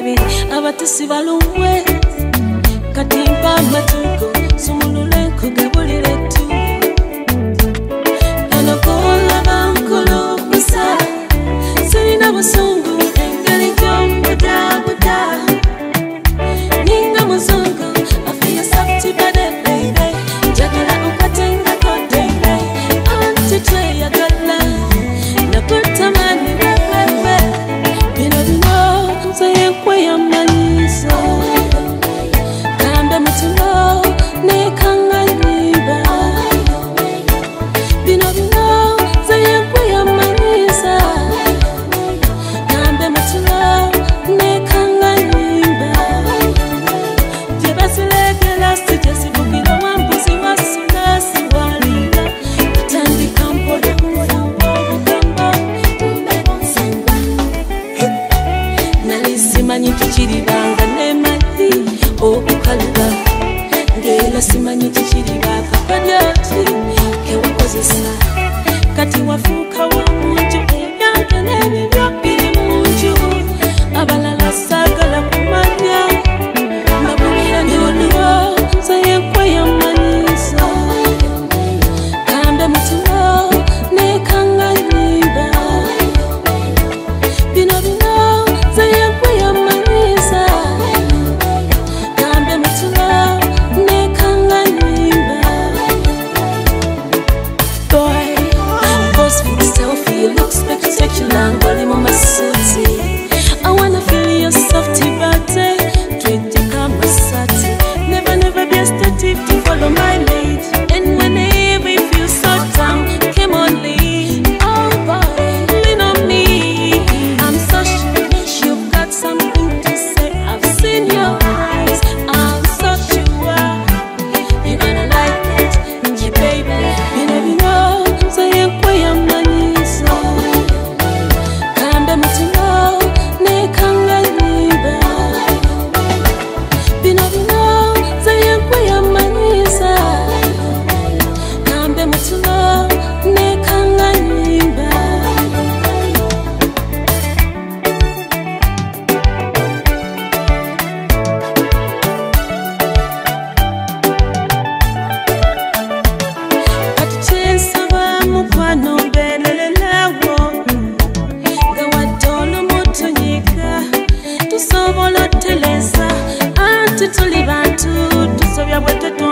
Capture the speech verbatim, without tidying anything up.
babiri abatusi balumwe katimpa matuko sumulule kugabulire tu anakola bankolo kusa sirina busungu engeri jombo dabuda ninga muzungu afia sakti bade baby jagala ukatenga kodebe anti tray ya gala nakuta mani wewe bino bino nzaye kweya manisa kambe mutulo nekanga niba bino bino nzaye kweya manisa kambe mutulo nekanga niba jebasilekela sijasibukira wambuzi wasuna siwalira katandika mpola nalisimanye tukiribanga nemali okukaluba ngela simanye tukiribaka kadyati kewakozesa kati wafuuka wamuntu ebyange n'ebibyo biri munju abalala saagala kumanya mbabulira niboniwo nzaye kweyamanyisa kambe mutulo nekanga niba bino bino nzaye kweyamanyisa kambe mutulo nekanga niba boy pose for the selfie you look spectacular ngoli mu masuti I wanna feel your softy body treat you kama sati never never be a stative to follow my lead and whenever you feel so down come on lead oh boy lean on me I'm so sure you've got something to say I've seen your eyes I'm so sure you're gonna like it yeah baby you never know nzaye kweyamanyisa kambe mutulo nekanga niba bino bino nzaye kweyamanyisa kambe mutulo nekanga niba katukyensaba mukwano mbeerererawo nga wadde olumutonyiga tusobola oteleza anti tuli bantu tusobya bwe tetu